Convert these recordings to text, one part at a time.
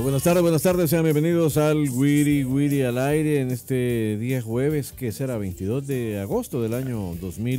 Buenas tardes, sean bienvenidos al Wiri al aire en este día jueves, que será 22 de agosto del año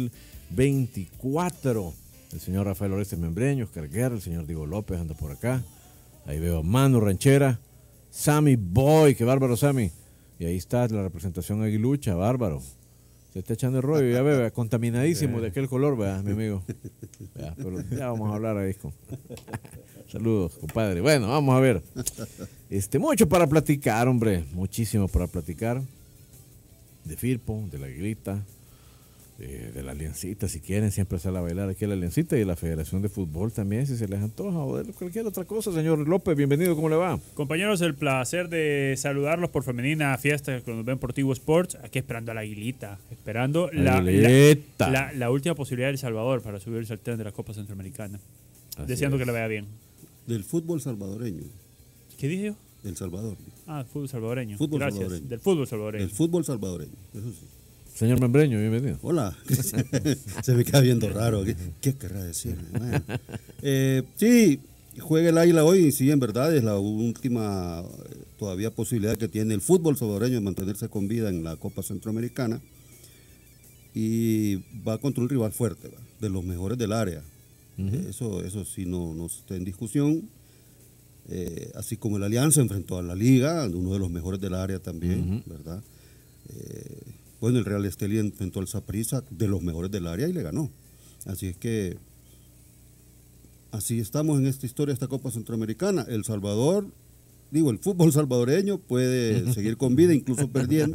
2024. El señor Rafael Orestes Membreño, Oscar Guerra, el señor Diego López anda por acá. Ahí veo a Manu Ranchera, Sammy Boy, qué bárbaro Sammy. Y ahí está la representación aguilucha, bárbaro. Se está echando el rollo, ya ve, contaminadísimo de aquel color, ¿verdad, mi amigo? Pero ya vamos a hablar ahí. Saludos, compadre. Bueno, vamos a ver. Mucho para platicar, hombre. Muchísimo para platicar. De Firpo, de la Aguilita, de la Aliancita, si quieren, siempre sale a bailar aquí la Aliancita y de la Federación de Fútbol también, si se les antoja, o de cualquier otra cosa. Señor López, bienvenido, ¿cómo le va? Compañeros, el placer de saludarlos por Femenina Fiesta que nos ven por Tigo Sports, aquí esperando a la Aguilita, esperando la última posibilidad de El Salvador para subirse al tren de la Copa Centroamericana. Así deseando que le vaya bien. Del fútbol salvadoreño. ¿Qué dije yo? Del Salvador. Ah, fútbol salvadoreño. Gracias. Salvadoreño. Del fútbol salvadoreño. Del fútbol salvadoreño, eso sí. Señor Membreño, bienvenido. Hola. Se me queda viendo raro. ¿Qué querrá decir? Bueno. Sí, juega el Águila hoy, sí, en verdad, es la última todavía posibilidad que tiene el fútbol salvadoreño de mantenerse con vida en la Copa Centroamericana. Y va contra un rival fuerte, ¿va? De los mejores del área. Eso sí no está en discusión. Así como la Alianza enfrentó a la Liga, uno de los mejores del área también, ¿verdad? Bueno, el Real Estelí enfrentó al Saprissa, de los mejores del área, y le ganó. Así es que así estamos en esta historia, esta Copa Centroamericana. El Salvador, el fútbol salvadoreño puede seguir con vida, incluso perdiendo.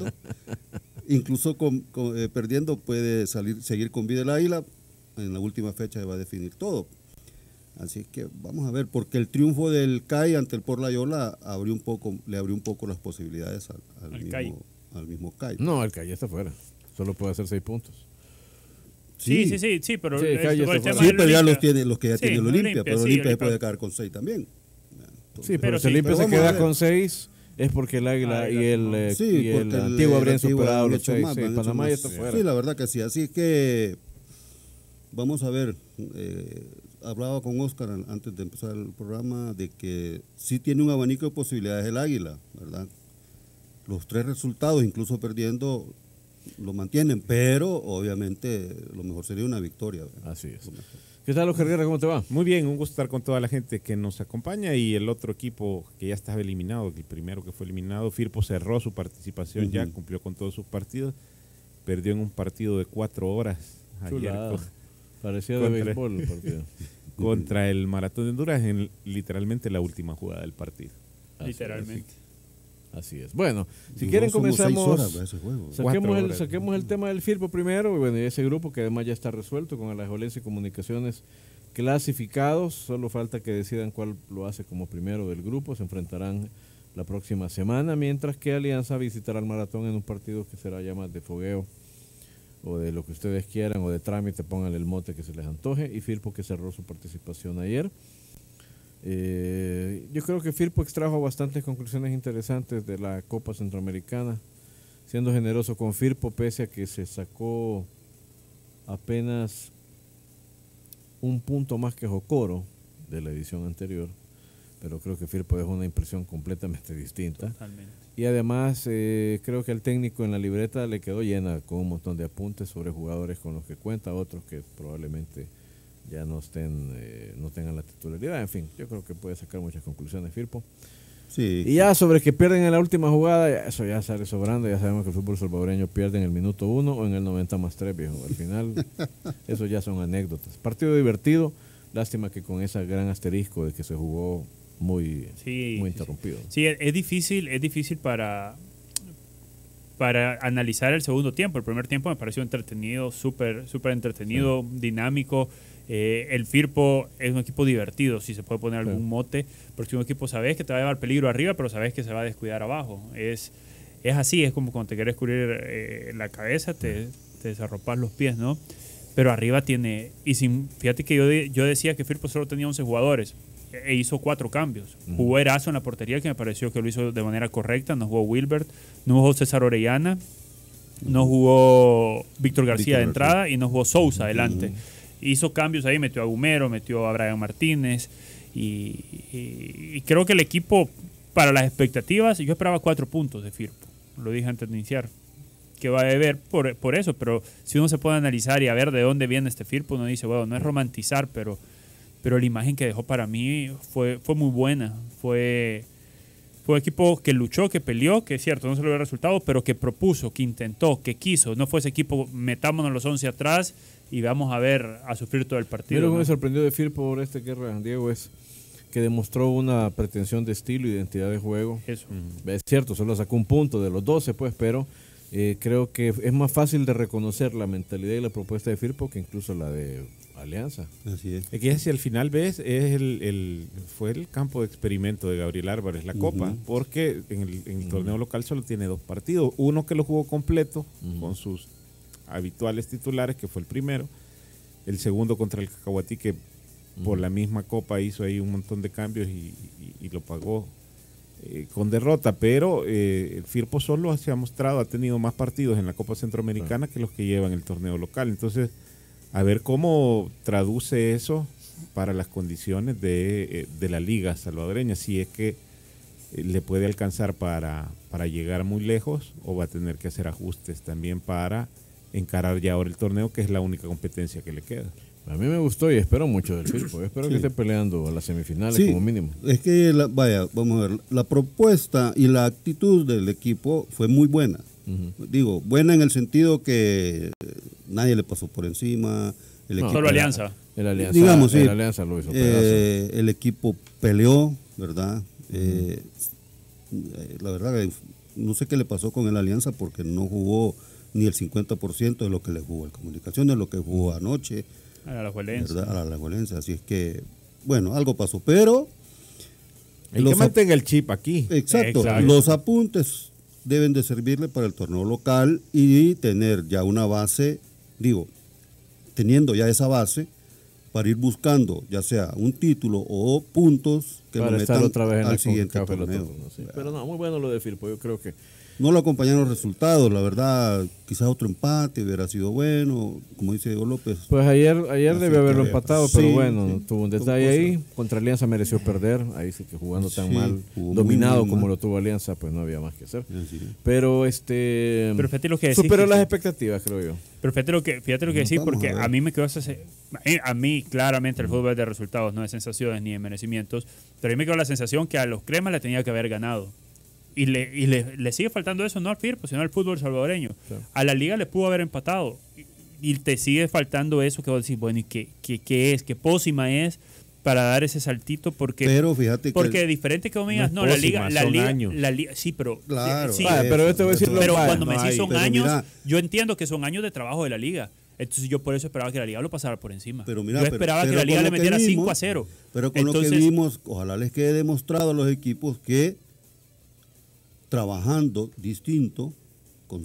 Perdiendo puede seguir con vida el Águila. En la última fecha se va a definir todo. Así que vamos a ver, porque el triunfo del CAI ante el Porlayola le abrió un poco las posibilidades al mismo CAI. No, el CAI está fuera. Solo puede hacer 6 puntos. Sí, pero ya los que ya tiene el Olimpia, pero Olimpia se puede quedar con 6 también. Entonces, pero si Olimpia se queda con 6 es porque el Águila y el Antiguo habrían superado los 6. Panamá ya está fuera. Sí, la verdad que sí. Así que vamos a ver. Hablaba con Oscar antes de empezar el programa de que sí tiene un abanico de posibilidades el Águila, ¿verdad? Los 3 resultados, incluso perdiendo, lo mantienen, pero obviamente lo mejor sería una victoria, ¿verdad? Así es. ¿Qué tal, Oscar Guerra? ¿Cómo te va? Muy bien, un gusto estar con toda la gente que nos acompaña y el otro equipo que ya estaba eliminado, el primero que fue eliminado, Firpo cerró su participación, ya cumplió con todos sus partidos, perdió en un partido de 4 horas ayer. Parecía de béisbol el partido. Contra el Maratón de Honduras en literalmente la última jugada del partido. Literalmente. Así es. Bueno, si quieren comenzamos. 6 horas ese juego. Saquemos el tema del Firpo primero. Y bueno, ese grupo que además ya está resuelto con Alajuelense y Comunicaciones clasificados. Solo falta que decidan cuál lo hace como primero del grupo. Se enfrentarán la próxima semana, mientras que Alianza visitará el Maratón en un partido que será ya más de fogueo, o de lo que ustedes quieran, o de trámite, pónganle el mote que se les antoje. Y Firpo, que cerró su participación ayer. Yo creo que Firpo extrajo bastantes conclusiones interesantes de la Copa Centroamericana, siendo generoso con Firpo, pese a que se sacó apenas un punto más que Jocoro de la edición anterior, pero creo que Firpo dejó una impresión completamente distinta. Totalmente. Y además creo que al técnico en la libreta le quedó llena con un montón de apuntes sobre jugadores con los que cuenta, otros que probablemente ya no tengan la titularidad. En fin, yo creo que puede sacar muchas conclusiones Firpo. Sí. Y ya sobre que pierden en la última jugada, eso ya sale sobrando. Ya sabemos que el fútbol salvadoreño pierde en el minuto 1 o en el 90+3, viejo. Al final, eso ya son anécdotas. Partido divertido, lástima que con ese gran asterisco de que se jugó muy interrumpido. Sí, es difícil para analizar el segundo tiempo. El primer tiempo me pareció entretenido, súper entretenido, dinámico. El Firpo es un equipo divertido, si se puede poner algún mote, porque un equipo sabes que te va a llevar peligro arriba, pero sabes que se va a descuidar abajo. Es así, es como cuando te quieres cubrir la cabeza, te desarropas los pies, ¿no? Pero arriba tiene, fíjate que yo decía que Firpo solo tenía 11 jugadores. E hizo 4 cambios. Jugó Erazo en la portería, que me pareció que lo hizo de manera correcta. No jugó Wilbert, no jugó César Orellana, no jugó Víctor García de entrada y no jugó Sousa adelante. Hizo cambios ahí, metió a Gumero, metió a Brian Martínez y creo que el equipo para las expectativas, yo esperaba 4 puntos de Firpo. Lo dije antes de iniciar. Que va a haber por eso, pero si uno se puede analizar y a ver de dónde viene este Firpo, uno dice, bueno, no es romantizar, pero la imagen que dejó para mí fue muy buena. Fue un equipo que luchó, que peleó, que es cierto, no se logró el resultado, pero que propuso, que intentó, que quiso. No fue ese equipo, metámonos los 11 atrás y vamos a ver, a sufrir todo el partido. Lo que ¿no? me sorprendió de Firpo por guerra, Diego, es que demostró una pretensión de estilo, identidad de juego. Eso. Es cierto, solo sacó un punto de los 12, pues, pero creo que es más fácil de reconocer la mentalidad y la propuesta de Firpo que incluso la de Alianza. Así es. Es que si al final ves, fue el campo de experimento de Gabriel Álvarez, la Copa, porque en el torneo local solo tiene 2 partidos. Uno que lo jugó completo con sus habituales titulares, que fue el primero. El segundo contra el Cacahuatí, que por la misma Copa hizo ahí un montón de cambios y lo pagó con derrota, pero el Firpo solo se ha mostrado, ha tenido más partidos en la Copa Centroamericana que los que llevan el torneo local. Entonces, a ver cómo traduce eso para las condiciones de la liga salvadoreña, si es que le puede alcanzar para llegar muy lejos o va a tener que hacer ajustes también para encarar ya ahora el torneo, que es la única competencia que le queda. A mí me gustó y espero mucho del Firpo. Espero que esté peleando a las semifinales como mínimo. Es que, vamos a ver, la propuesta y la actitud del equipo fue muy buena. Digo, buena en el sentido que nadie le pasó por encima. Solo Alianza. El Alianza, digamos, sí, el Alianza lo hizo el equipo peleó, ¿verdad? La verdad, no sé qué le pasó con el Alianza porque no jugó ni el 50% de lo que le jugó el Comunicaciones, lo que jugó anoche. A la Alajuelense. A la Alajuelense, así es que, bueno, algo pasó, pero... Hay que mantener el chip aquí. Exacto, los apuntes deben de servirle para el torneo local y tener ya una base, teniendo ya esa base, para ir buscando ya sea un título o puntos que para lo estar metan otra vez en al siguiente torneo. torneo. Pero no, muy bueno lo de Firpo, yo creo que... No lo acompañaron los resultados, la verdad, quizás otro empate hubiera sido bueno, como dice Diego López. Pues ayer debió haberlo empatado, pero bueno, tuvo un detalle ahí. Contra Alianza mereció perder, ahí sí que jugando tan mal, dominado muy como lo tuvo Alianza, pues no había más que hacer. Pero fíjate lo que decís, superó las expectativas, creo yo. Pero fíjate lo que decís, porque a mí me quedó a mí claramente el fútbol es de resultados, no de sensaciones ni de merecimientos, pero a mí me quedó la sensación que a los Cremas le tenía que haber ganado. Y le sigue faltando eso, no al Firpo, sino al fútbol salvadoreño. Claro. A la liga le pudo haber empatado. Y te sigue faltando eso que vos decís, bueno, ¿y qué es? ¿Qué pócima es para dar ese saltito? Pero fíjate porque diferente que vos me digas, no, la liga, sí, pero... Claro. Sí, pero esto voy a decir pero cuando me decís son años, mira, yo entiendo que son años de trabajo de la liga. Entonces yo por eso esperaba que la liga lo pasara por encima. Pero mira, yo esperaba que la liga le metiera 5-0. Pero con lo que vimos, ojalá les quede demostrado a los equipos que trabajando distinto, con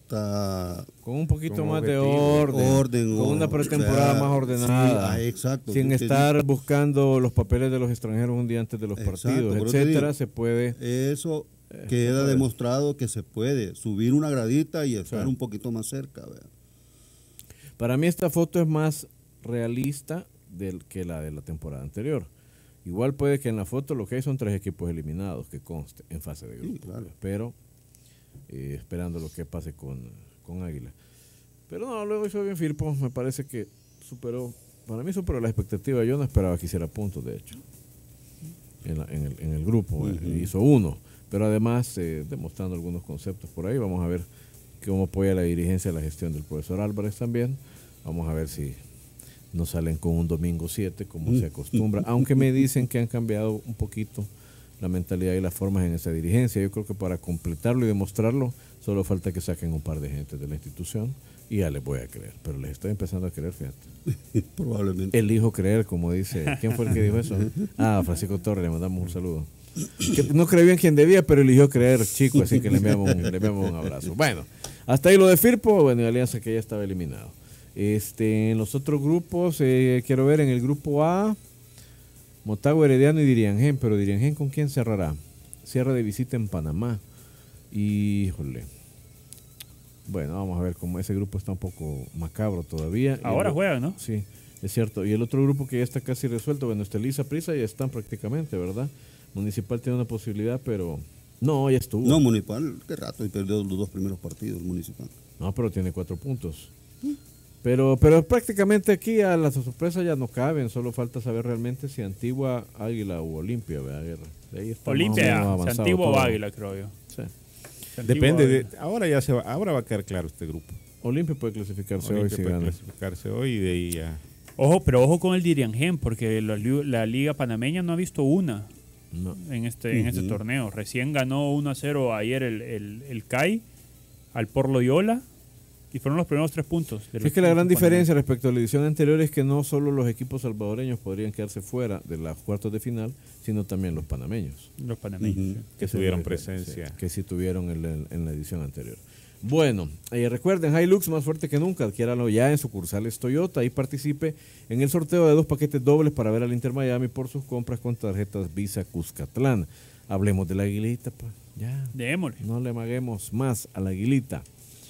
un poquito más de orden, con una pretemporada más ordenada, sí, exacto, sin estar buscando los papeles de los extranjeros un día antes de los partidos, etcétera, se puede. Eso queda demostrado que se puede subir una gradita y estar un poquito más cerca. ¿Verdad? Para mí esta foto es más realista que la de la temporada anterior. Igual puede que en la foto lo que hay son 3 equipos eliminados, que conste, en fase de grupo. Sí, claro. Pero esperando lo que pase con Águila. Pero no, luego hizo bien Firpo, me parece que para mí superó la expectativa. Yo no esperaba que hiciera puntos, de hecho, en el grupo. Hizo 1, pero además demostrando algunos conceptos por ahí. Vamos a ver cómo apoya la dirigencia, la gestión del profesor Álvarez también. Vamos a ver si no salen con un domingo 7 como se acostumbra, aunque me dicen que han cambiado un poquito la mentalidad y las formas en esa dirigencia. Yo creo que para completarlo y demostrarlo solo falta que saquen un par de gente de la institución y ya les voy a creer, pero les estoy empezando a creer, fíjate. Probablemente. Elijo creer, como dice, ¿quién fue el que dijo eso? Francisco Torres, le mandamos un saludo. Que no creyó en quien debía, pero eligió creer, chico, así que le enviamos un abrazo. Bueno, hasta ahí lo de Firpo, bueno, y Alianza que ya estaba eliminado. En los otros grupos, quiero ver en el grupo A, Motagua, Herediano y Diriangén, pero Diriangén ¿con quién cerrará? Cierra de visita en Panamá. Híjole. Bueno, vamos a ver cómo ese grupo está un poco macabro todavía. Ahora juegan, ¿no? Sí, es cierto. Y el otro grupo que ya está casi resuelto, bueno, Estelisa, Prisa ya están prácticamente, ¿verdad? Municipal tiene una posibilidad, pero no, ya estuvo. No, Municipal, qué rato, y perdió los 2 primeros partidos, Municipal. No, pero tiene 4 puntos. Pero prácticamente aquí a las sorpresas ya no caben, solo falta saber realmente si Antigua, Águila o Olimpia, ¿verdad, Guerra? De ahí está Olimpia, más o menos avanzado Antigua o todo. Águila, creo yo. Sí. Depende ahora va a quedar claro este grupo. Olimpia puede clasificarse Olimpia hoy si puede gana. clasificarse hoy y de ahí ya. Pero ojo con el Diriangén, porque la Liga Panameña no ha visto una No. en este torneo. Recién ganó 1-0 ayer el CAI al Por Loyola y fueron los primeros 3 puntos. Es que la gran diferencia respecto a la edición anterior es que no solo los equipos salvadoreños podrían quedarse fuera de los cuartos de final, sino también los panameños. Los panameños. Sí. Que tuvieron presencia. Sí, que sí tuvieron en la edición anterior. Bueno, recuerden, Hilux más fuerte que nunca, adquiéralo ya en sucursales Toyota y participe en el sorteo de 2 paquetes dobles para ver al Inter Miami por sus compras con tarjetas Visa Cuscatlán. Hablemos de la Aguilita, pues, ya. Démosle. No le amaguemos más a la Aguilita.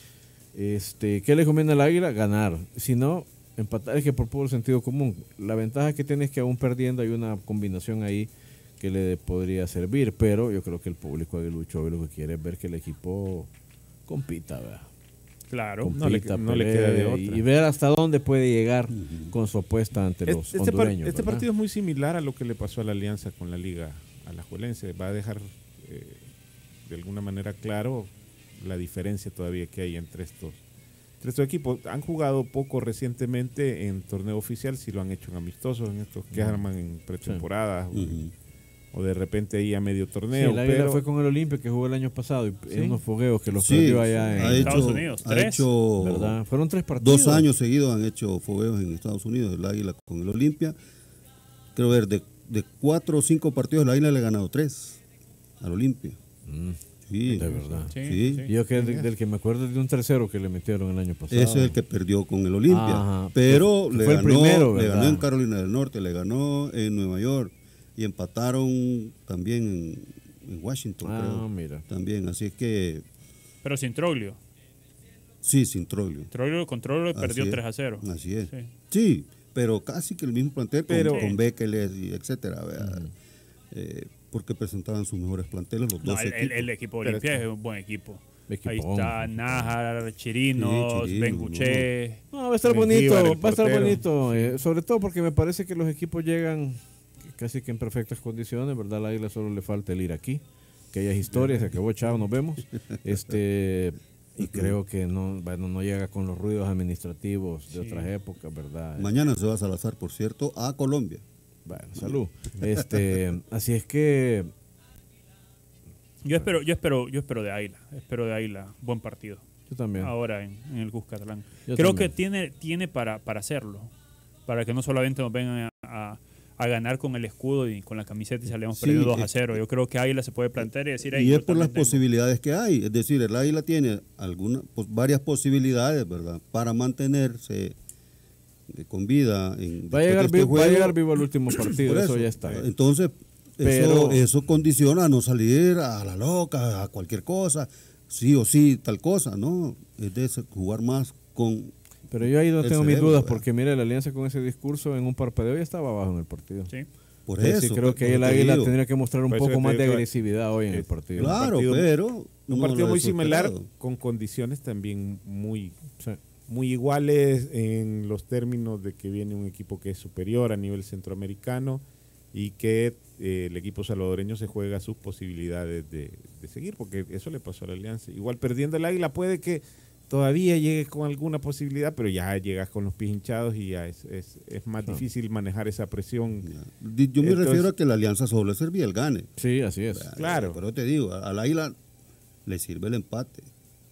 ¿Qué le conviene al Águila? Ganar. Si no, empatar. Es que por puro sentido común. La ventaja que tiene es que aún perdiendo hay una combinación ahí que le podría servir, pero yo creo que el público aguilucho hoy lo que quiere es ver que el equipo compita, ¿verdad? Claro. Compita, no le queda de otra. y ver hasta dónde puede llegar con su apuesta ante los hondureños. Este ¿verdad? partido es muy similar a lo que le pasó a la Alianza con la Liga Alajuelense. Va a dejar de alguna manera claro la diferencia todavía que hay entre estos equipos. Han jugado poco recientemente en torneo oficial, si lo han hecho en amistosos, en estos que arman en pretemporada o de repente ahí a medio torneo. Sí, el Águila pero fue con el Olimpia que jugó el año pasado y Sí. en unos fogueos que los Sí, perdió allá en Estados Unidos. Ha 3. hecho ¿verdad? Fueron 3 partidos. 2 años seguidos han hecho fogueos en Estados Unidos, el Águila con el Olimpia. Creo ver, de 4 o 5 partidos, el Águila le ha ganado 3 al Olimpia. Sí, De verdad. Sí, Sí. sí. Y yo que del que me acuerdo es de un tercero que le metieron el año pasado. ese es el que perdió con el Olimpia. Ajá, pero que le fue el ganó, primero, le ¿verdad? ganó en Carolina del Norte, le ganó en Nueva York y empataron también en Washington, creo. Mira. También, así es que Pero sin Troglio. sí, sin Troglio. Troglio con Troglio Así perdió es. 3-0. Así es. Sí. Sí, pero casi que el mismo plantel Pero- con Bekeles y etcétera, ¿verdad? Porque presentaban sus mejores planteles los No, dos equipos. el equipo de Pero Olimpia es un buen equipo. Equipón. Ahí está Nájar, Chirinos, Sí, Chirinos, Benguché. No, va a estar Mengíbar, bonito, el va a estar portero. bonito. Sobre todo porque me parece que los equipos llegan casi que en perfectas condiciones, ¿verdad? Al Águila solo le falta el ir aquí. Que haya historia, se acabó, chao, nos vemos. Y creo que no llega con los ruidos administrativos de otras épocas, ¿verdad? Mañana se va a Salazar, por cierto, a Colombia. Bueno, salud. Así es que Yo espero de Águila. Espero de Águila. Buen partido. yo también. Ahora en el Cuscatlán. Yo Creo también. que tiene para hacerlo. Para que no solamente nos vengan a ganar con el escudo y con la camiseta y salemos Sí, perdiendo 2-0. Yo creo que Águila se puede plantear y decir... "Ey, Y yo es por las también tengo". posibilidades que hay. Es decir, el Águila tiene varias posibilidades, ¿verdad? Para mantenerse con vida. Va a llegar, va a llegar vivo al último partido, Por eso ya está. Entonces, Pero- eso condiciona a no salir a la loca, a cualquier cosa, sí o sí, tal cosa, ¿no? Es de jugar más con... Pero yo ahí no el tengo mis cerebro, dudas, ¿verdad? porque mira, la Alianza con ese discurso en un parpadeo ya estaba abajo en el partido. Sí. Por Sí, eso. sí, creo que por el eso te Águila digo. tendría que mostrar un Por eso poco te más de digo, agresividad hoy en el partido. Claro, partido- pero... Un no partido lo muy he similar, superado. con condiciones también muy, Sí. muy iguales en los términos de que viene un equipo que es superior a nivel centroamericano y que el equipo salvadoreño se juega sus posibilidades de seguir, porque eso le pasó a la Alianza. Igual perdiendo el Águila puede que todavía llegue con alguna posibilidad, pero ya llegas con los pies hinchados y ya es más difícil manejar esa presión. Yo me Entonces- refiero a que la Alianza solo le servía el gane. Sí, así es. Claro. Pero te digo, al Águila le sirve el empate.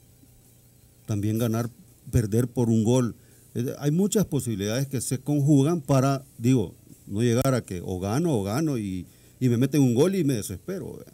También perder por un gol. Hay muchas posibilidades que se conjugan para, digo, no llegar a que o gano y me meten un gol y me desespero. ¿verdad?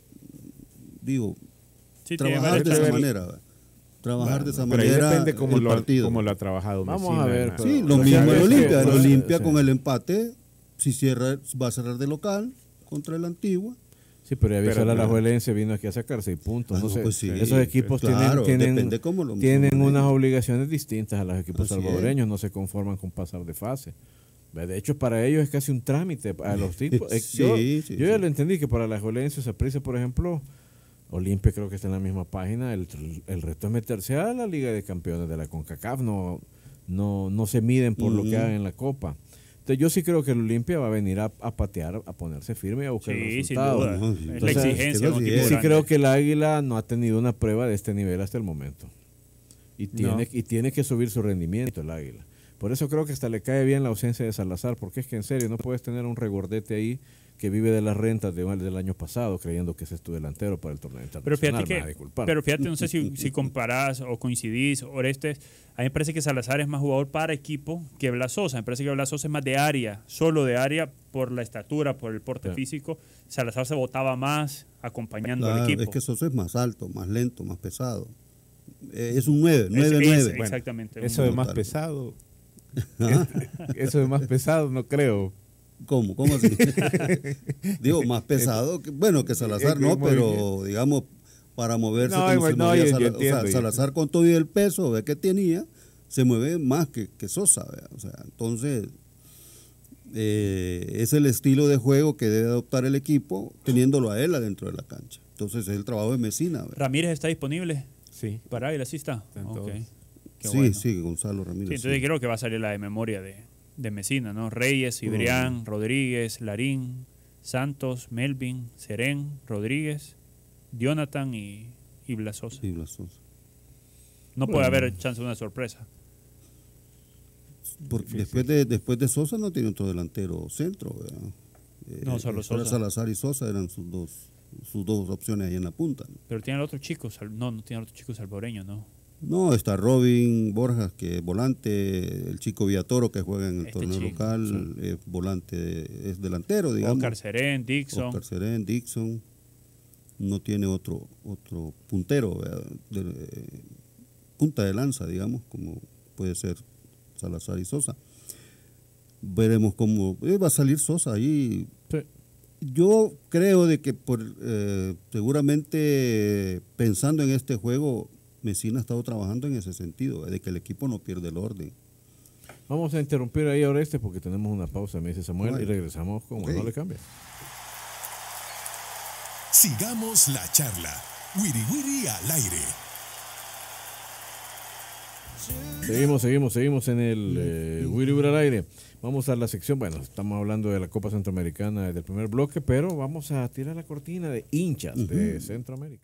Digo, Sí, tiene trabajar de varias esa chances. manera. ¿verdad? Trabajar de esa Pero ahí manera depende cómo el partido. cómo lo ha trabajado Vamos Messina, a ver, ¿no? pero- Sí, lo Pero mismo sabes el que- Olimpia. El pues, Olimpia sí. con el empate, si va a cerrar de local contra el Antigua. Sí, pero ya Pero la no. Alajuelense vino aquí a sacar 6 puntos. Ah, no no, sé, pues sí. esos equipos Claro, tienen depende cómo lo tienen manejen. unas obligaciones distintas a los equipos Así es. salvadoreños. No se conforman con pasar de fase. De hecho, para ellos es casi un trámite. A los tipos. Sí, yo ya lo entendí que para la Juelense, Saprissa, por ejemplo, Olimpia creo que está en la misma página. El reto es meterse a la Liga de Campeones de la CONCACAF. No se miden por lo que hagan en la Copa. Entonces, yo sí creo que el Olimpia va a venir a patear, a ponerse firme y a buscar el resultado. Sin duda. Entonces, Es la exigencia. es que de un equipo Sí grande. creo que el Águila no ha tenido una prueba de este nivel hasta el momento. Y tiene que subir su rendimiento el Águila. Por eso creo que hasta le cae bien la ausencia de Salazar, porque es que en serio no puedes tener un regordete ahí que vive de las rentas del año pasado creyendo que ese es tu delantero para el torneo internacional. Pero fíjate, no sé si comparás o coincidís, Orestes, a mí me parece que Salazar es más jugador para equipo que Blas Sosa. Me parece que Blas Sosa es más de área, solo de área por la estatura, por el porte físico. Salazar se botaba más acompañando al equipo. Es que Sosa es más alto, más lento, más pesado. Es un 9-9. Exactamente. Eso de más pesado. Eso de más pesado, no creo. ¿Cómo así? Digo, más pesado, que Salazar no, pero digamos, para moverse como se movía Salazar. O sea, Salazar con todo y el peso que tenía, se mueve más que Sosa. O sea, entonces, es el estilo de juego que debe adoptar el equipo, teniéndolo a él adentro de la cancha. Entonces, es el trabajo de Mesina. ¿Ramírez está disponible? Sí. ¿Para Águila sí está? Okay. Sí, Gonzalo Ramírez. Sí, entonces creo que va a salir la de memoria de Mesina, ¿no? Reyes, Cibrián, Rodríguez, Larín, Santos, Melvin, Serén, Rodríguez, Jonathan y Blas Sosa. Sí, Blas Sosa. No puede haber chance de una sorpresa. Porque después de Sosa no tiene otro delantero centro. No, solo Sosa. Salazar y Sosa eran sus dos opciones ahí en la punta. Pero tiene el otro chico, no tiene el otro chico salvadoreño, ¿no? No, está Robin Borjas, que es volante, el chico Villatoro, que juega en el torneo local, es volante, es delantero, digamos. Oscar Serén, Dixon. No tiene otro puntero, punta de lanza, digamos, como puede ser Salazar y Sosa. Veremos cómo va a salir Sosa ahí. Sí. Yo creo de que seguramente pensando en este juego, Mesina ha estado trabajando en ese sentido, de que el equipo no pierde el orden. Vamos a interrumpir ahí ahora porque tenemos una pausa, me dice Samuel, Bueno. y regresamos con No le cambia. Sigamos la charla. Wiri Wiri al aire. Seguimos en el Wiri Wiri al aire. Vamos a la sección, estamos hablando de la Copa Centroamericana del primer bloque, pero vamos a tirar la cortina de hinchas de Centroamérica.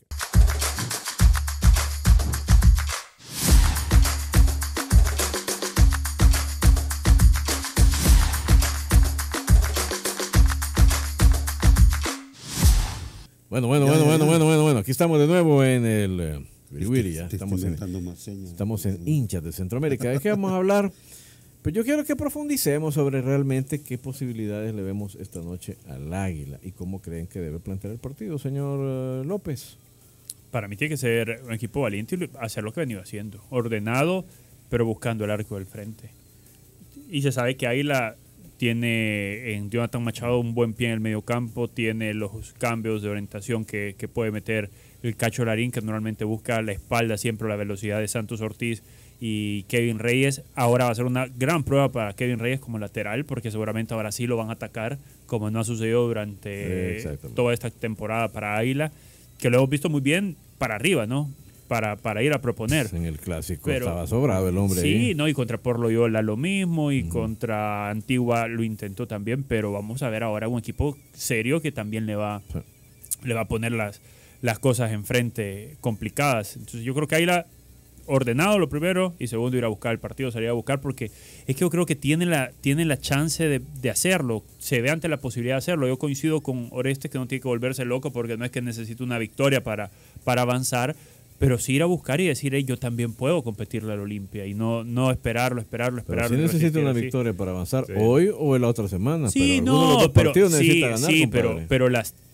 Bueno. Aquí estamos de nuevo en el Wiri Wiri. Ya estamos en hinchas de Centroamérica. ¿De qué vamos a hablar? Pues yo quiero que profundicemos sobre realmente qué posibilidades le vemos esta noche al Águila y cómo creen que debe plantear el partido, señor López. Para mí tiene que ser un equipo valiente y hacer lo que ha venido haciendo. Ordenado, pero buscando el arco del frente. Y se sabe que Águila tiene en Jonathan Machado un buen pie en el mediocampo, tiene los cambios de orientación que puede meter el Cacho Larín, que normalmente busca la espalda siempre, la velocidad de Santos Ortiz y Kevin Reyes. Ahora va a ser una gran prueba para Kevin Reyes como lateral, porque seguramente ahora sí lo van a atacar, como no ha sucedido durante toda esta temporada para Águila, que lo hemos visto muy bien para arriba, ¿no? Para ir a proponer. En el clásico estaba sobrado el hombre. Sí, ahí. ¿no? Y contra Porloyola lo mismo, y contra Antigua lo intentó también, pero vamos a ver ahora un equipo serio que también le va a poner las cosas enfrente complicadas. Entonces yo creo que Águila ordenado lo primero, y segundo ir a buscar el partido, salir a buscar, porque es que yo creo que tiene la chance de hacerlo, se ve ante la posibilidad de hacerlo. Yo coincido con Orestes que no tiene que volverse loco, porque no es que necesite una victoria para avanzar, pero sí ir a buscar y decir, yo también puedo competirle al Olimpia, y no esperarlo. Pero si necesita una victoria para avanzar hoy o en la otra semana. Sí, pero alguno de los dos partidos necesita ganar, pero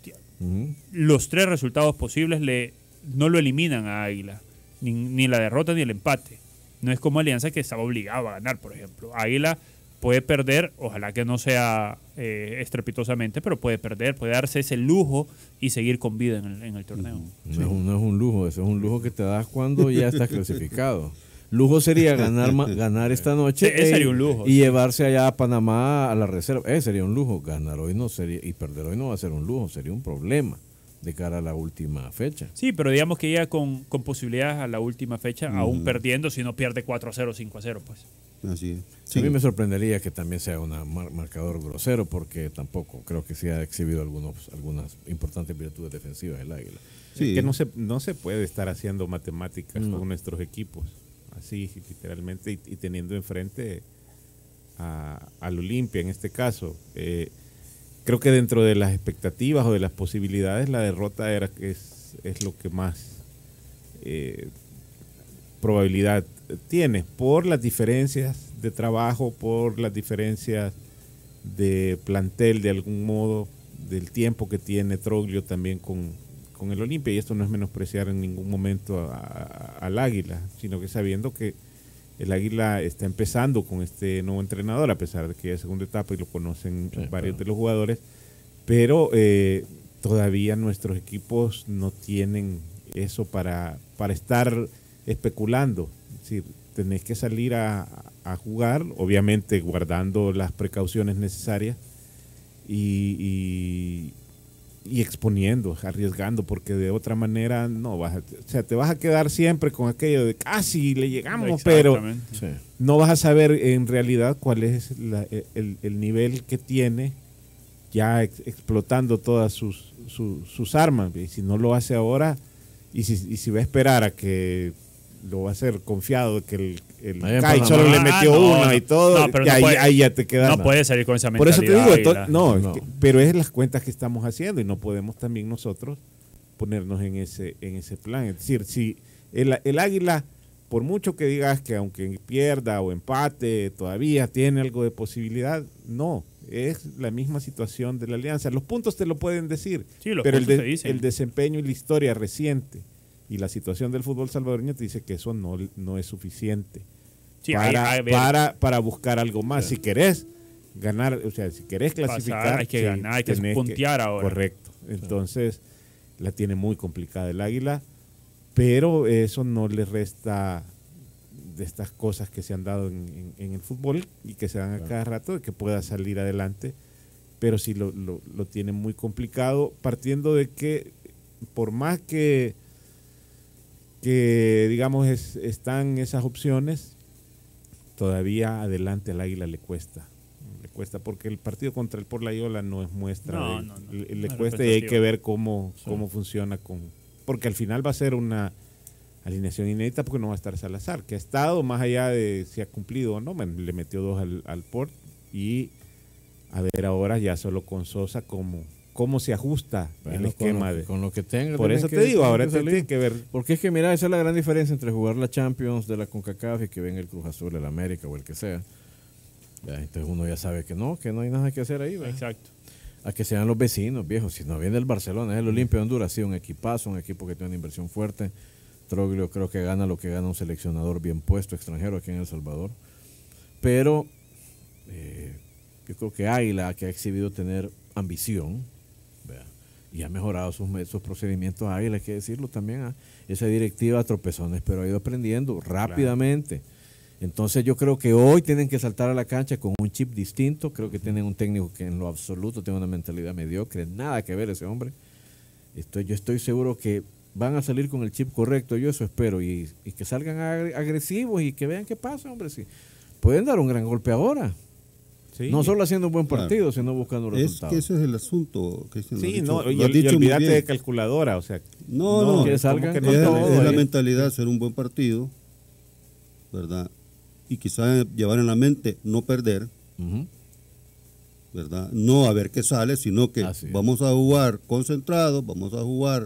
los tres resultados posibles no lo eliminan a Águila, ni la derrota ni el empate. No es como Alianza, que estaba obligado a ganar, por ejemplo. Águila puede perder, ojalá que no sea estrepitosamente, pero puede perder, puede darse ese lujo y seguir con vida en el torneo. No es un lujo, eso es un lujo que te das cuando ya estás clasificado. Lujo sería ganar esta noche Sí, ese sería un lujo. y llevarse allá a Panamá a la reserva. Sería un lujo. Ganar hoy no sería, y perder hoy no va a ser un lujo, sería un problema de cara a la última fecha. Sí, pero digamos que ya con posibilidades a la última fecha, aún perdiendo, si no pierde 4-0, 5-0, pues. Así es. Sí. A mí me sorprendería que también sea un marcador grosero, porque tampoco creo que sí ha exhibido algunas importantes virtudes defensivas el Águila. Sí. Es que no se puede estar haciendo matemáticas con nuestros equipos, así literalmente, y teniendo enfrente al Olimpia en este caso. Creo que dentro de las expectativas o de las posibilidades, la derrota es lo que más probabilidad tiene, por las diferencias de trabajo, por las diferencias de plantel de algún modo, del tiempo que tiene Troglio también con el Olimpia, y esto no es menospreciar en ningún momento al Águila, sino que sabiendo que el Águila está empezando con este nuevo entrenador, a pesar de que ya es segunda etapa y lo conocen varios de los jugadores, pero todavía nuestros equipos no tienen eso para estar especulando. Es decir, tenés que salir a jugar, obviamente guardando las precauciones necesarias y exponiendo, arriesgando, porque de otra manera no vas te vas a quedar siempre con aquello de casi le llegamos, pero no vas a saber en realidad cuál es el nivel que tiene ya explotando todas sus armas. Y si no lo hace ahora, y si va a esperar a que lo va a hacer confiado de que el Kai solo le metió una y todo, pero ahí ya te quedas. No puede salir con esa Por mentalidad. eso te digo, pero es las cuentas que estamos haciendo y no podemos también nosotros ponernos en ese plan. Es decir, si el Águila, por mucho que digas que aunque pierda o empate, todavía tiene algo de posibilidad, no. Es la misma situación de la Alianza. Los puntos te lo pueden decir, Sí, los pero puntos te dicen. el desempeño y la historia reciente y la situación del fútbol salvadoreño te dice que eso no es suficiente Sí, para buscar algo más. Si querés ganar, o sea, si querés clasificar, hay que ganar, hay que tenés puntear ahora. Correcto. Entonces, la tiene muy complicada el Águila, pero eso no le resta de estas cosas que se han dado en el fútbol y que se dan a cada rato, de que pueda salir adelante, pero sí lo tiene muy complicado, partiendo de que por más que digamos están esas opciones, todavía adelante al Águila le cuesta porque el partido contra el Porlayola no es muestra, le cuesta, y hay que ver cómo funciona porque al final va a ser una alineación inédita, porque no va a estar Salazar, que ha estado más allá de si ha cumplido o no, le metió 2 al Port, y a ver ahora ya solo con Sosa cómo se ajusta el esquema con lo que tenga. Por eso te digo, ahora tiene que ver. Porque es que mira, esa es la gran diferencia entre jugar la Champions de la CONCACAF y que venga el Cruz Azul, el América o el que sea. Entonces uno ya sabe que no hay nada que hacer ahí. Exacto. A que sean los vecinos, viejos. Si no viene el Barcelona, es el Olimpia de Honduras, sí, un equipazo, un equipo que tiene una inversión fuerte. Troglio creo que gana lo que gana un seleccionador bien puesto extranjero aquí en El Salvador. Pero yo creo que Águila, que ha exhibido tener ambición, y ha mejorado sus procedimientos Águila, hay que decirlo también, esa directiva a tropezones, pero ha ido aprendiendo rápidamente. Entonces yo creo que hoy tienen que saltar a la cancha con un chip distinto. Creo que tienen un técnico que en lo absoluto tiene una mentalidad mediocre, nada que ver ese hombre. Yo estoy seguro que van a salir con el chip correcto, yo eso espero, y que salgan agresivos y que vean qué pasa, hombre. Si pueden dar un gran golpe ahora. Sí. No solo haciendo un buen partido, sino buscando resultados. Es que ese es el asunto, Cristian. Sí, y olvídate de calculadora, o sea. No, que salgan es la mentalidad, hacer un buen partido, ¿verdad? Y quizás llevar en la mente no perder, ¿verdad? No a ver qué sale, sino que vamos a jugar concentrados, vamos a jugar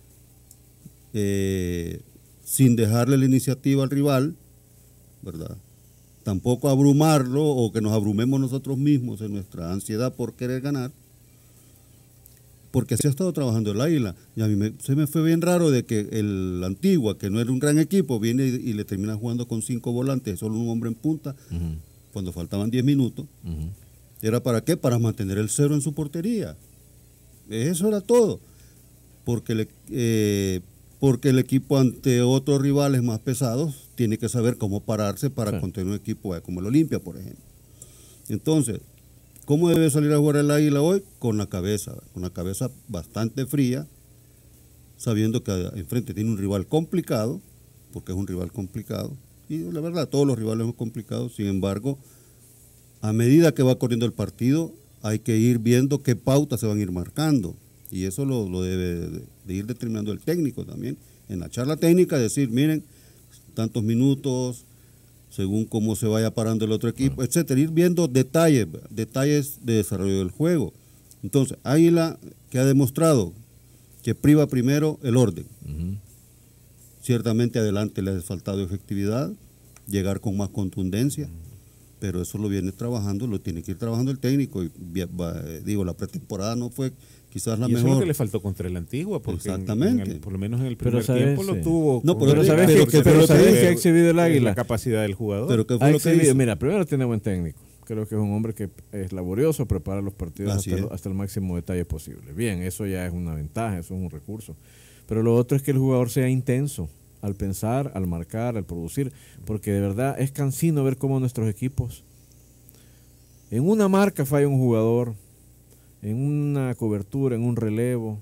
sin dejarle la iniciativa al rival, ¿verdad? Tampoco abrumarlo o que nos abrumemos nosotros mismos en nuestra ansiedad por querer ganar, porque así ha estado trabajando el Águila. Y a mí se me fue bien raro de que el Antigua, que no era un gran equipo, viene y le termina jugando con 5 volantes, solo un hombre en punta, cuando faltaban 10 minutos. ¿Era para qué? Para mantener el 0 en su portería. Eso era todo. Porque porque el equipo ante otros rivales más pesados tiene que saber cómo pararse para contener un equipo como el Olimpia, por ejemplo. Entonces, ¿cómo debe salir a jugar el Águila hoy? Con la cabeza bastante fría, sabiendo que enfrente tiene un rival complicado, porque es un rival complicado, y la verdad, todos los rivales son complicados. Sin embargo, a medida que va corriendo el partido, hay que ir viendo qué pautas se van a ir marcando, y eso lo debe de ir determinando el técnico también, en la charla técnica, decir, miren, tantos minutos, según cómo se vaya parando el otro equipo, etcétera, ir viendo detalles de desarrollo del juego. Entonces, Águila, que ha demostrado que priva primero el orden. Ciertamente adelante le ha faltado efectividad, llegar con más contundencia, pero eso lo viene trabajando, lo tiene que ir trabajando el técnico. Y, la pretemporada no fue quizás la y eso mejor. es lo que le faltó contra el Antigua, porque exactamente. por lo menos en el primer tiempo lo tuvo. No, pero sabes que ha exhibido el Águila. La capacidad del jugador. Pero ¿qué fue lo que hizo? Mira, primero tiene buen técnico. Creo que es un hombre que es laborioso, prepara los partidos hasta el máximo detalle posible. Bien, eso ya es una ventaja, eso es un recurso. Pero lo otro es que el jugador sea intenso al pensar, al marcar, al producir, porque de verdad es cansino ver cómo nuestros equipos, en una marca falla un jugador, en una cobertura, en un relevo,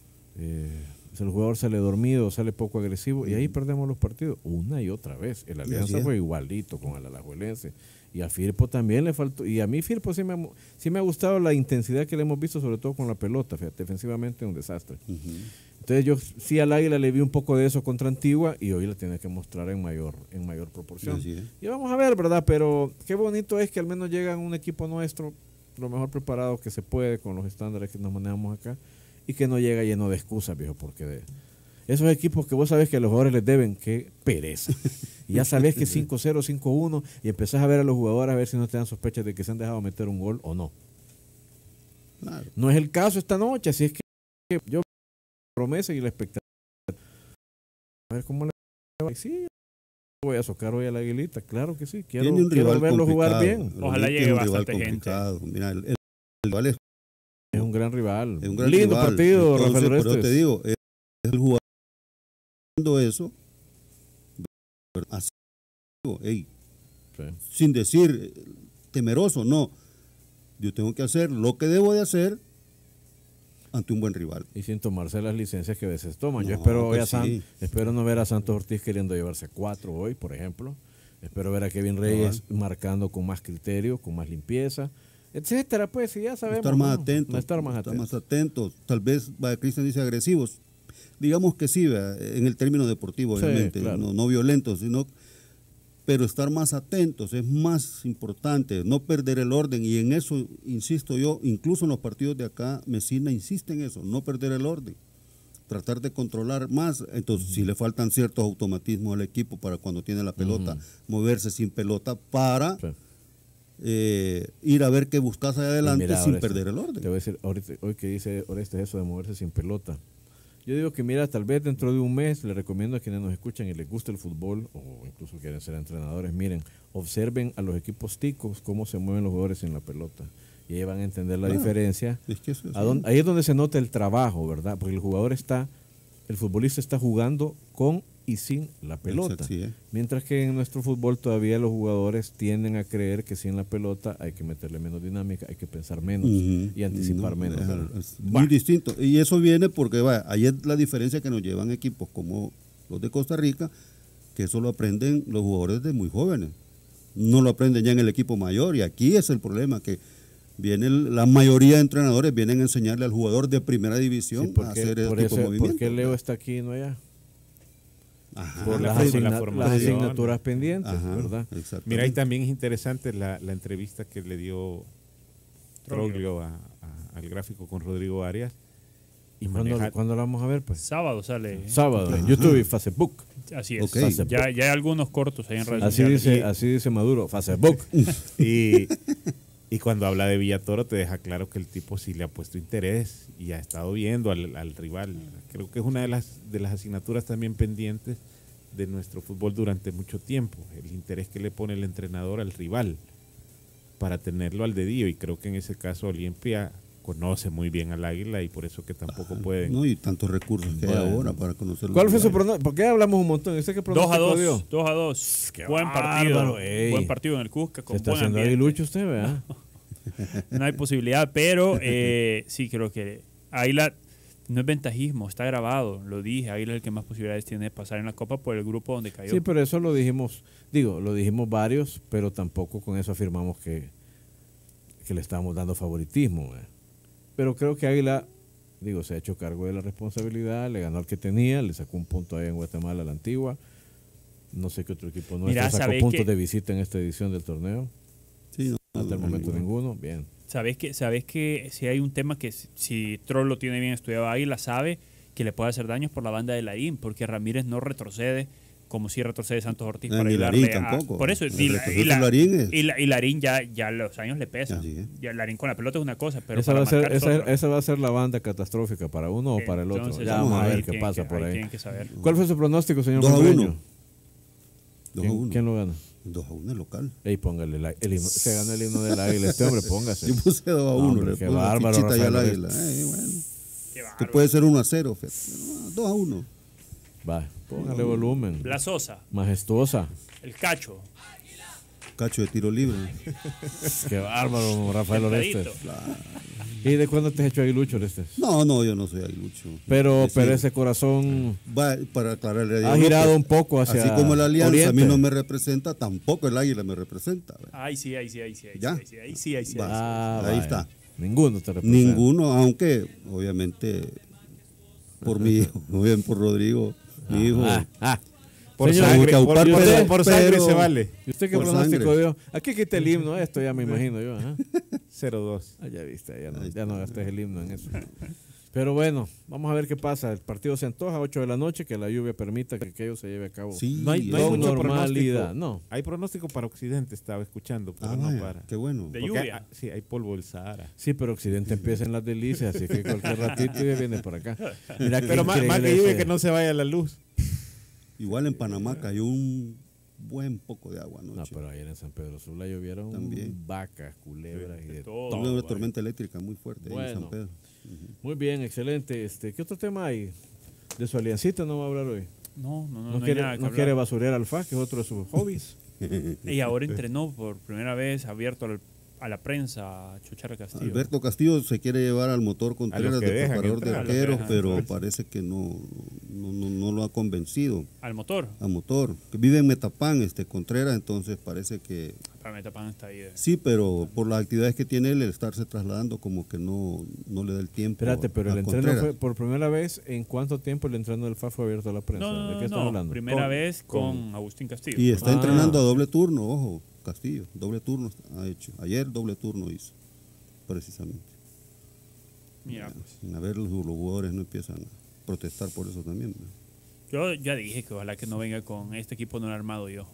el jugador sale dormido, sale poco agresivo, y ahí perdemos los partidos una y otra vez. El Alianza fue igualito con el Alajuelense. Y a Firpo también le faltó. Y a mí Firpo sí me ha gustado la intensidad que le hemos visto, sobre todo con la pelota. Fíjate, defensivamente un desastre. Entonces yo sí al Águila le vi un poco de eso contra Antigua y hoy la tiene que mostrar en mayor proporción. Y vamos a ver, ¿verdad? Pero qué bonito es que al menos llega un equipo nuestro, lo mejor preparado que se puede con los estándares que nos manejamos acá, y que no llega lleno de excusas, viejo, porque esos equipos que vos sabés que a los jugadores les deben, qué pereza. Y ya sabés que 5-0, 5-1, y empezás a ver a los jugadores a ver si no te dan sospechas de que se han dejado meter un gol o no. Claro. No es el caso esta noche, así es que yo promesa y la expectativa. A ver cómo le va. Y sí, voy a socar hoy a la Aguilita, claro que sí. Quiero verlo jugar bien. Ojalá llegue bastante gente. Mira, el rival es un gran rival. Es un gran lindo rival. Partido, entonces, Rafael Orestes. Pero te digo, es el jugador haciendo eso, así, sin decir temeroso, no. Yo tengo que hacer lo que debo de hacer ante un buen rival. Y sin tomarse las licencias que a veces toman. No, yo espero pues espero no ver a Santos Ortiz queriendo llevarse 4 hoy, por ejemplo. Espero ver a Kevin Reyes marcando con más criterio, con más limpieza, etcétera. Pues ya sabemos. Estar más atentos. Estar más atentos. Tal vez, Cristian dice agresivos. Digamos que sí, en el término deportivo, obviamente. Claro. No violentos, sino... Pero estar más atentos es más importante, no perder el orden, y en eso insisto yo, incluso en los partidos de acá, Mesina insiste en eso, no perder el orden, tratar de controlar más. Entonces, si le faltan ciertos automatismos al equipo para cuando tiene la pelota, moverse sin pelota para ir a ver qué buscas allá adelante sin perder el orden. Te voy a decir, hoy que dice Orestes eso de moverse sin pelota. Yo digo que mira, tal vez dentro de un mes le recomiendo a quienes nos escuchan y les gusta el fútbol o incluso quieren ser entrenadores, miren, observen a los equipos ticos cómo se mueven los jugadores sin la pelota y ahí van a entender la diferencia. Es que eso ahí es donde se nota el trabajo, ¿verdad? Porque el futbolista está jugando con y sin la pelota. Mientras que en nuestro fútbol todavía los jugadores tienden a creer que sin la pelota hay que meterle menos dinámica, hay que pensar menos y anticipar menos. Es muy distinto. Y eso viene porque ahí es la diferencia que nos llevan equipos como los de Costa Rica, que eso lo aprenden los jugadores de muy jóvenes. No lo aprenden ya en el equipo mayor, y aquí es el problema, que la mayoría de entrenadores vienen a enseñarle al jugador de primera división a hacer ese tipo de movimientos. ¿Por qué Leo está aquí y no allá? Ajá, por las asignaturas pendientes, ¿verdad? Mira, ahí también es interesante la entrevista que le dio Troglio al gráfico con Rodrigo Arias. ¿Y cuándo lo vamos a ver? Pues sábado sale. Sábado, en YouTube y Facebook. Así es. Okay. Ya hay algunos cortos ahí en redes así dice Maduro, Facebook. Y cuando habla de Villatoro te deja claro que el tipo sí le ha puesto interés y ha estado viendo al rival. Creo que es una de las asignaturas también pendientes de nuestro fútbol durante mucho tiempo, el interés que le pone el entrenador al rival para tenerlo al dedillo, y creo que en ese caso Olimpia conoce muy bien al Águila y por eso que tampoco pueden. No, y tantos recursos que hay ahora para conocerlo. ¿Cuál fue su pronóstico? ¿Por qué hablamos un montón? ¿Usted qué 2-2. pronóstico dio? 2-2. Qué Buen bárbaro, partido. ey. Buen partido en el Cusca. Se Con está buen haciendo ambiente. aguilucho usted, ¿verdad? No hay posibilidad, pero sí creo que Águila no es ventajismo, está grabado, lo dije, Águila es el que más posibilidades tiene de pasar en la Copa por el grupo donde cayó. Sí, pero eso lo dijimos, lo dijimos varios, pero tampoco con eso afirmamos que le estábamos dando favoritismo. Pero creo que Águila, se ha hecho cargo de la responsabilidad, le ganó al que tenía, le sacó un punto ahí en Guatemala, a la Antigua. No sé qué otro equipo nuestro sacó puntos de visita en esta edición del torneo. Sí, no, Hasta el momento ninguno. Bien. Sabes que si hay un tema que si Troll lo tiene bien estudiado, Águila sabe que le puede hacer daños por la banda de Larín, porque Ramírez no retrocede como si retrocede Santos Ortiz para ayudarle tampoco. por eso y Larín ya los años le pesan. Ya Larín con la pelota es una cosa, pero esa va a ser la banda catastrófica para uno o para el otro. Entonces, ya vamos a ver qué pasa por ahí. Tienen que saber. ¿Cuál fue su pronóstico, señor 2-1. ¿Quién lo gana? 2-1 el local. Ey, póngale el himno. Se gana el himno del Águila. Este hombre, póngase. Yo puse 2-1. Hombre, le qué pongo la bárbaro, fichita ya al Rafael. Águila. Bueno. Qué bárbaro. Que puede ser 1-0. 2-1. Va, póngale volumen. La Sosa, Majestuosa. el Cacho, Cacho de tiro libre. Qué bárbaro, Rafael Orestes. Templadito. ¿Y de cuándo te has hecho aguilucho, Orestes? No, yo no soy aguilucho. Pero Es decir, ese corazón va, para aclararle a ha Diego girado López, un poco hacia así como la Alianza Oriente. a mí no me representa, tampoco el Águila me representa. Ahí sí. ¿Ya? Ahí sí. Ah, Ahí vaya. está. Ninguno te representa. Ninguno, aunque obviamente por mi hijo, obviamente por Rodrigo, mi hijo. Por Señor, sangre, pero- por sangre pero- se vale. ¿Y usted qué Por pronóstico sangre. dio? Aquí quita el himno, esto ya me imagino yo. Ajá. 0-2. Ah, ya viste, ya no gastes el himno en eso. Pero bueno, vamos a ver qué pasa. El partido se antoja a 8 de la noche, que la lluvia permita que aquello se lleve a cabo. Sí, No hay Con mucho normalidad, pronóstico. no. Hay pronóstico para Occidente, estaba escuchando, pero no vaya, para. qué bueno. De Porque lluvia. sí, hay polvo del Sahara. Sí, pero Occidente empieza en las delicias, así que cualquier ratito ya viene por acá. Mira qué Pero más increíble que lluvia ese- que no se vaya la luz. Igual en Panamá cayó un buen poco de agua No, anoche. pero ayer en San Pedro Sula llovieron También. vacas, culebras y de todo. todo. Hubo una vaya. tormenta eléctrica muy fuerte ahí en Bueno. San Pedro. Muy bien, excelente. ¿Qué otro tema hay? De su aliancita no va a hablar hoy. No No, hay quiere, nada que no hablar. quiere basurear al FA, que es otro de sus hobbies. Y ahora entrenó por primera vez abierto a la prensa a Chuchara Castillo. Alberto Castillo se quiere llevar al motor Contreras que de dejan preparador de entrar. A los que arqueros, dejan pero entrar. parece que no lo ha convencido Al motor. a motor. Que vive en Metapán, Contreras, entonces parece que Para Metapan está ahí. sí, pero por las actividades que tiene él, el estarse trasladando como que no le da el tiempo. Espérate, pero a el entreno Contreras. fue por primera vez. ¿En cuánto tiempo el entreno del FA fue abierto a la prensa? ¿De qué estamos hablando? Primera vez con Agustín Castillo. Y está Ah. entrenando a doble turno, ojo, Castillo, doble turno ha hecho. Ayer doble turno hizo, precisamente. Mira, pues. A ver, los jugadores no empiezan a protestar por eso también. ¿no? Yo ya dije que ojalá que no venga con este equipo no lo he armado yo.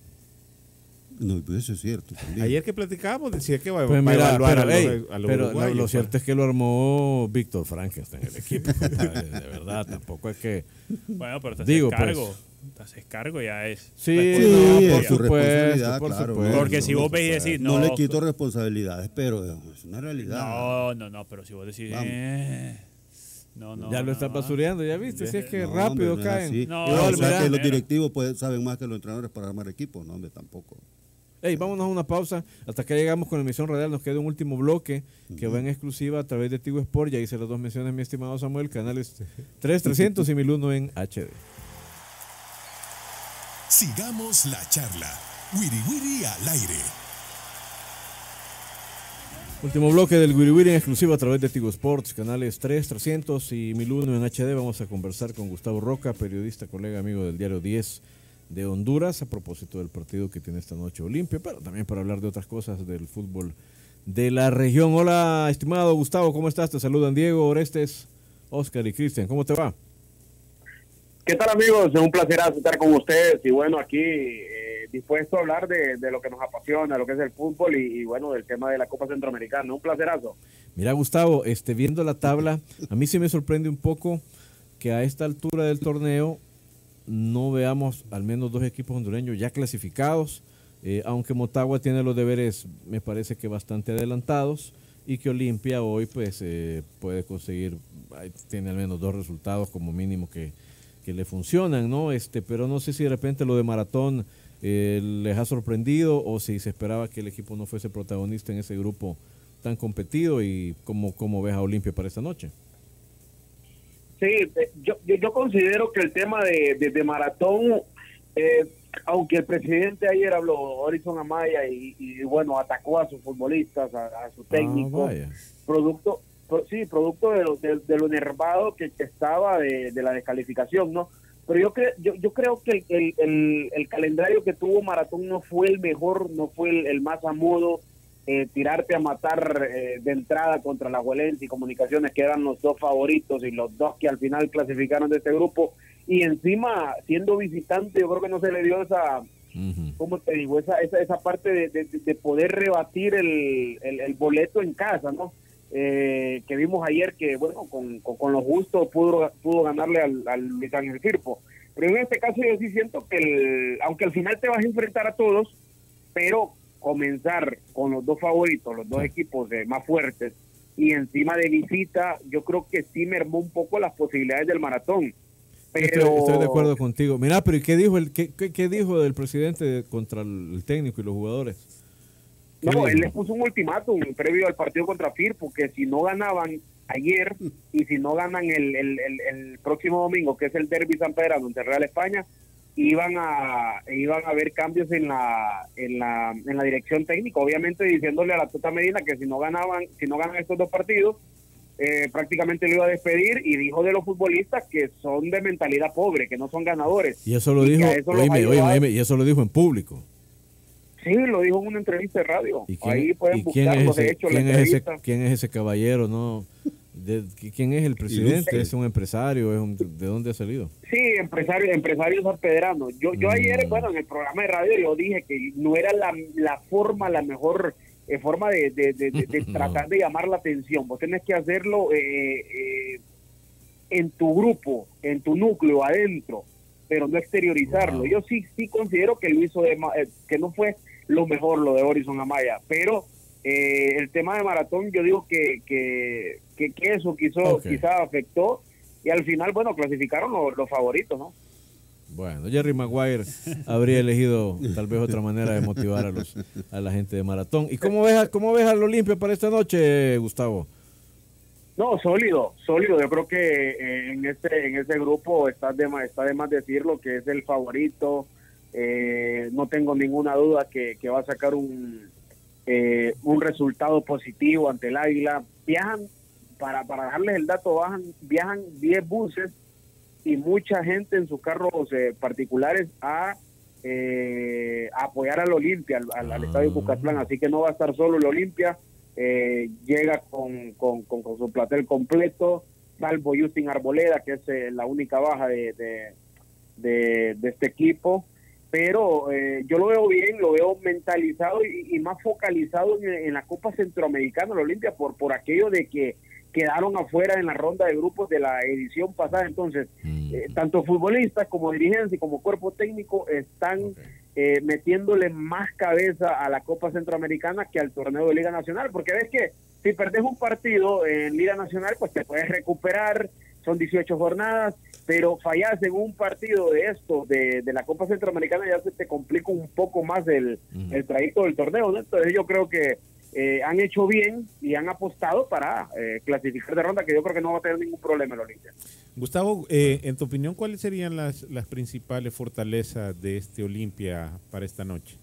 No, pues eso es cierto también. Ayer que platicábamos decía que va, Pues va a mira, evaluar pero, a ey, los pero uruguayos, lo pues. cierto es que lo armó Víctor Frankenstein el equipo. De verdad, tampoco es que. Bueno, pero te Digo, haces cargo. pues. Te haces cargo ya es. Sí, responsabilidad no, por es su supuesto, responsabilidad, por claro, supuesto. Porque si vos ves y decís, no, no, le quito responsabilidades, pero es una realidad. no, pero si vos decís, Vamos. no. Ya lo está basureando, ya viste, si es que No, rápido hombre, no es caen. así. No, Igual, o o sea, sea, que los mira. directivos saben más que los entrenadores para armar equipos, no, hombre, tampoco. Ey, vámonos a una pausa. Hasta que llegamos con la emisión radial. Nos queda un último bloque que va en exclusiva a través de Tigo Sport. Ya hice las dos menciones, mi estimado Samuel. Canales 3300 y 1001 en HD. Sigamos la charla. Wiri Wiri al aire. Último bloque del Wiri Wiri en exclusiva a través de Tigo Sports, canales 3300 y 1001 en HD. Vamos a conversar con Gustavo Roca, periodista, colega, amigo del diario 10 de Honduras, a propósito del partido que tiene esta noche Olimpia, pero también para hablar de otras cosas del fútbol de la región. Hola, estimado Gustavo, ¿cómo estás? Te saludan Diego, Orestes, Oscar y Cristian. ¿Cómo te va? ¿Qué tal, amigos? Es un placer estar con ustedes y bueno, aquí dispuesto a hablar de lo que nos apasiona, lo que es el fútbol y bueno, del tema de la Copa Centroamericana. Un placerazo. Mira, Gustavo, viendo la tabla, a mí sí me sorprende un poco que a esta altura del torneo no veamos al menos dos equipos hondureños ya clasificados, aunque Motagua tiene los deberes, me parece que bastante adelantados. y que Olimpia hoy pues puede conseguir, tiene al menos 2 resultados como mínimo que le funcionan, ¿no? Pero no sé si de repente lo de Maratón les ha sorprendido o si se esperaba que el equipo no fuese protagonista en ese grupo tan competido, y cómo ves a Olimpia para esta noche. Sí, yo considero que el tema de Maratón, aunque el presidente ayer habló, Orison Amaya, y bueno, atacó a sus futbolistas, a su técnico, producto de lo enervado que estaba de la descalificación, ¿no? Pero yo creo que el calendario que tuvo Maratón no fue el mejor, no fue el más a modo. Tirarte a matar de entrada contra la Juelense y Comunicaciones, que eran los 2 favoritos y los 2 que al final clasificaron de este grupo, y encima siendo visitante, yo creo que no se le dio esa, ¿cómo te digo? Esa parte de poder rebatir el boleto en casa, ¿no? Que vimos ayer que, bueno, con lo justo pudo ganarle al San Ángel Firpo. Pero en este caso yo sí siento que aunque al final te vas a enfrentar a todos, pero comenzar con los 2 favoritos, los 2 equipos más fuertes, y encima de visita, yo creo que sí mermó un poco las posibilidades del Maratón. Pero estoy de acuerdo contigo. Mira, pero ¿y qué dijo qué dijo del presidente contra el técnico y los jugadores? No, él les puso un ultimátum previo al partido contra Firpo, que si no ganaban ayer y si no ganan el próximo domingo, que es el Derby San Pedrano ante Real España, iban a haber cambios en la dirección técnica, obviamente diciéndole a la Tuta Medina que si no ganan estos 2 partidos, prácticamente lo iba a despedir, y dijo de los futbolistas que son de mentalidad pobre, que no son ganadores. Y eso lo dijo, y eso lo dijo en público. Sí, lo dijo en una entrevista de radio. Ahí pueden buscarlo, de hecho, ¿quién es ese caballero, no? ¿Quién es el presidente? ¿Es un empresario? ¿De dónde ha salido? Sí, empresario sanpedrano. Yo ayer, bueno, en el programa de radio yo dije que no era la mejor forma de tratar de llamar la atención. Vos tenés que hacerlo en tu grupo, en tu núcleo, adentro, pero no exteriorizarlo. Yo sí considero que lo hizo que no fue lo mejor lo de Orison Amaya, pero el tema de Maratón, yo digo que eso quizá afectó, y al final, bueno, clasificaron los favoritos, ¿no? Bueno, Jerry Maguire habría elegido tal vez otra manera de motivar a la gente de Maratón. ¿Y cómo ves al Olimpia para esta noche, Gustavo? No, sólido. Yo creo que en ese grupo está de más decirlo, que es el favorito. No tengo ninguna duda que va a sacar un resultado positivo ante el Águila. Viajan, para darles el dato, viajan 10 buses y mucha gente en sus carros particulares a apoyar al Olimpia, al Estadio Cucatlán, así que no va a estar solo el Olimpia. Llega con su plantel completo, salvo Justin Arboleda, que es la única baja de este equipo, pero yo lo veo bien, lo veo mentalizado y más focalizado en la Copa Centroamericana, el Olimpia, por aquello de que quedaron afuera en la ronda de grupos de la edición pasada. Entonces, tanto futbolistas como dirigencia y como cuerpo técnico están metiéndole más cabeza a la Copa Centroamericana que al torneo de Liga Nacional, porque ves que si perdés un partido en Liga Nacional, pues te puedes recuperar, son 18 jornadas, pero fallás en un partido de la Copa Centroamericana, ya se te complica un poco más el trayecto del torneo, ¿no? Entonces yo creo que han hecho bien y han apostado para clasificar de ronda, que yo creo que no va a tener ningún problema el Olimpia. Gustavo, en tu opinión, ¿cuáles serían las principales fortalezas de este Olimpia para esta noche?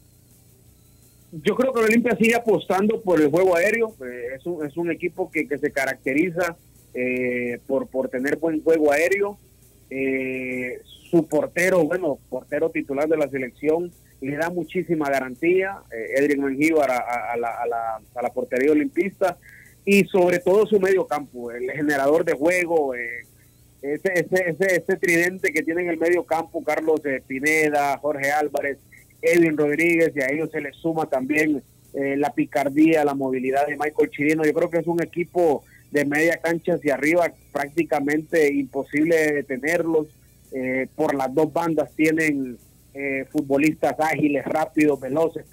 Yo creo que el Olimpia sigue apostando por el juego aéreo. Es un equipo que se caracteriza por tener buen juego aéreo. Su portero titular de la selección, le da muchísima garantía, Edric Mengíbar a la portería olimpista, y sobre todo su medio campo, el generador de juego, ese tridente que tiene en el medio campo, Carlos Pineda, Jorge Álvarez, Edwin Rodríguez, y a ellos se les suma también la picardía, la movilidad de Michael Chirino. Yo creo que es un equipo de media cancha hacia arriba prácticamente imposible de detenerlos. Por las dos bandas tienen futbolistas ágiles, rápidos, veloces, que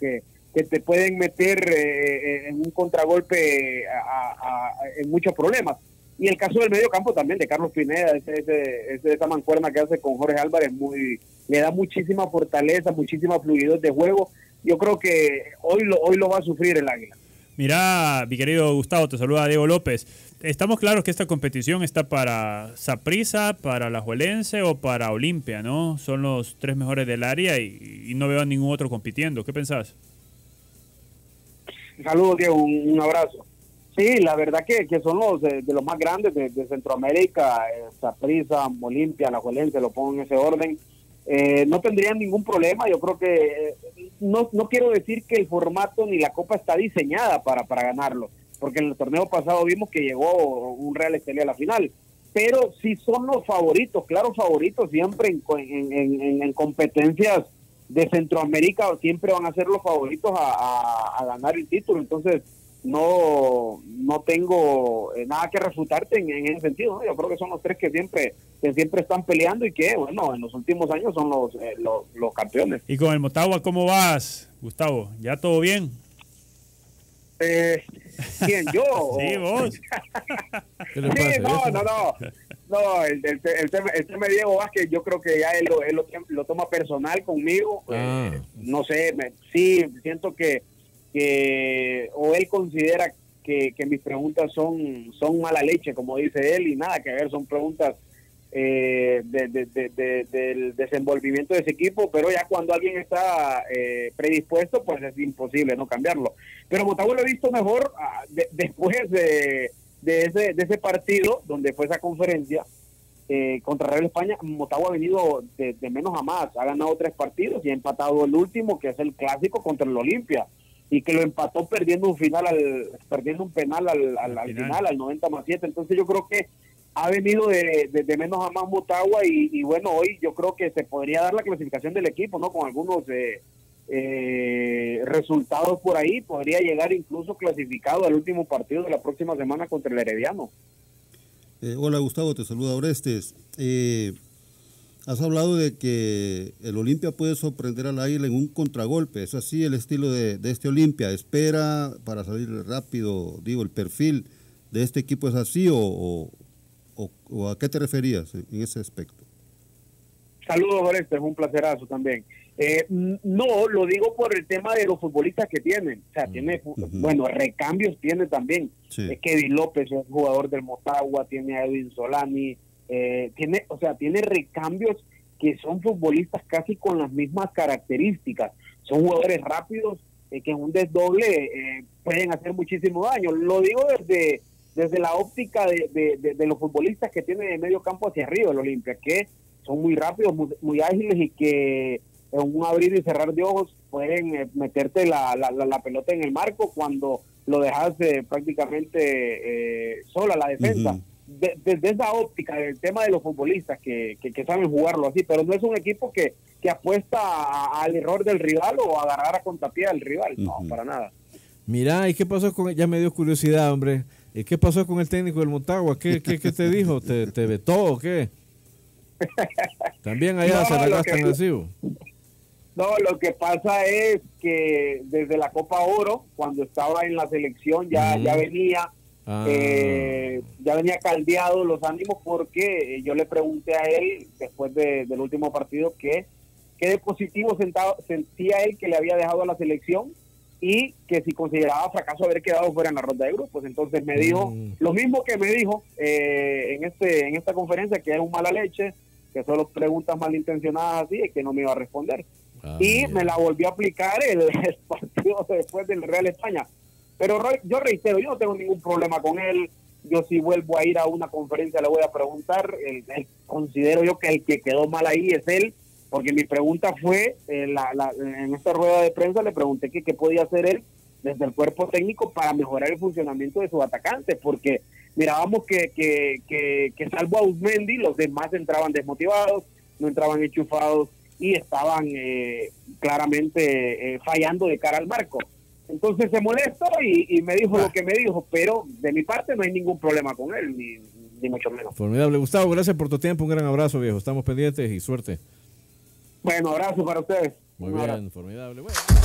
que te pueden meter en un contragolpe en muchos problemas. Y el caso del medio campo también, de Carlos Pineda, esa mancuerna que hace con Jorge Álvarez, le da muchísima fortaleza, muchísima fluidez de juego. Yo creo que hoy lo va a sufrir el Águila. Mira, mi querido Gustavo, te saluda Diego López. Estamos claros que esta competición está para Saprissa, para Alajuelense o para Olimpia, ¿no? Son los 3 mejores del área y no veo a ningún otro compitiendo. ¿Qué pensás? Saludos, Diego, un abrazo. Sí, la verdad que son los de los más grandes de Centroamérica, Saprissa, Olimpia, Alajuelense, lo pongo en ese orden. No tendrían ningún problema. Yo creo que no quiero decir que el formato ni la copa está diseñada para ganarlo, porque en el torneo pasado vimos que llegó un Real Estelí a la final, pero sí son los favoritos, claro, favoritos siempre en competencias de Centroamérica, siempre van a ser los favoritos a ganar el título. Entonces no tengo nada que refutarte en ese sentido, ¿no? Yo creo que son los 3 que siempre están peleando y que, bueno, en los últimos años son los campeones. ¿Y con el Motagua cómo vas, Gustavo? ¿Ya todo bien? ¿Quién, yo? Sí, vos. ¿Qué le pasa? No, el tema de Diego Vázquez, yo creo que ya él lo toma personal conmigo. No sé, sí, siento que o él considera que mis preguntas son mala leche, como dice él, y nada que ver, son preguntas del desenvolvimiento de ese equipo, pero ya cuando alguien está predispuesto, pues es imposible no cambiarlo. Pero Motagua lo he visto mejor después de ese partido, donde fue esa conferencia contra Real España. Motagua ha venido de menos a más, ha ganado 3 partidos y ha empatado el último, que es el clásico contra el Olimpia, y que lo empató perdiendo un penal al final, al 90+7. Entonces yo creo que ha venido de menos a más Motagua y bueno, hoy yo creo que se podría dar la clasificación del equipo, ¿no? Con algunos resultados por ahí, podría llegar incluso clasificado al último partido de la próxima semana contra el Herediano. Hola Gustavo, te saluda Orestes. Has hablado de que el Olimpia puede sorprender al Águila en un contragolpe. ¿Es así el estilo de este Olimpia? ¿Espera para salir rápido? Digo, ¿el perfil de este equipo es así o a qué te referías en ese aspecto? Saludos, Orestes, es un placerazo también. No, lo digo por el tema de los futbolistas que tienen. O sea, tiene, bueno, recambios tiene también. Sí. Kevin López es jugador del Motagua, tiene a Edwin Solani, tiene recambios que son futbolistas casi con las mismas características. Son jugadores rápidos que en un desdoble pueden hacer muchísimo daño. Lo digo desde la óptica de los futbolistas que tiene de medio campo hacia arriba el Olimpia, que son muy rápidos, muy ágiles y que en un abrir y cerrar de ojos pueden meterte la pelota en el marco cuando lo dejas prácticamente sola la defensa. Desde esa óptica del tema de los futbolistas que saben jugarlo así, pero no es un equipo que apuesta al error del rival o a agarrar a contrapié al rival, no, para nada. Mira, ¿y qué pasó con ya me dio curiosidad, hombre? ¿Y qué pasó con el técnico del Motagua? ¿Qué te dijo? ¿Te vetó o qué? ¿También allá se la gastan así? No, lo que pasa es que desde la Copa Oro, cuando estaba en la selección, ya venía caldeado los ánimos, porque yo le pregunté a él después del último partido qué de positivo sentía él que le había dejado a la selección y que si consideraba fracaso haber quedado fuera en la ronda de grupos. Entonces me dijo lo mismo que me dijo en esta conferencia, que es un mala leche, que solo preguntas malintencionadas así, y que no me iba a responder. Y me la volvió a aplicar el partido después del Real España. Pero yo reitero, yo no tengo ningún problema con él. Yo si vuelvo a ir a una conferencia le voy a preguntar. Considero yo que el que quedó mal ahí es él, porque mi pregunta fue, en esta rueda de prensa le pregunté que qué podía hacer él desde el cuerpo técnico para mejorar el funcionamiento de sus atacantes, porque mirábamos que salvo a Uzmendi, los demás entraban desmotivados, no entraban enchufados y estaban claramente fallando de cara al marco. Entonces se molestó y me dijo lo que me dijo, pero de mi parte no hay ningún problema con él, ni mucho menos. Formidable. Gustavo, gracias por tu tiempo, un gran abrazo, viejo. Estamos pendientes y suerte. Bueno, abrazo para ustedes. Muy bien, formidable. Bueno.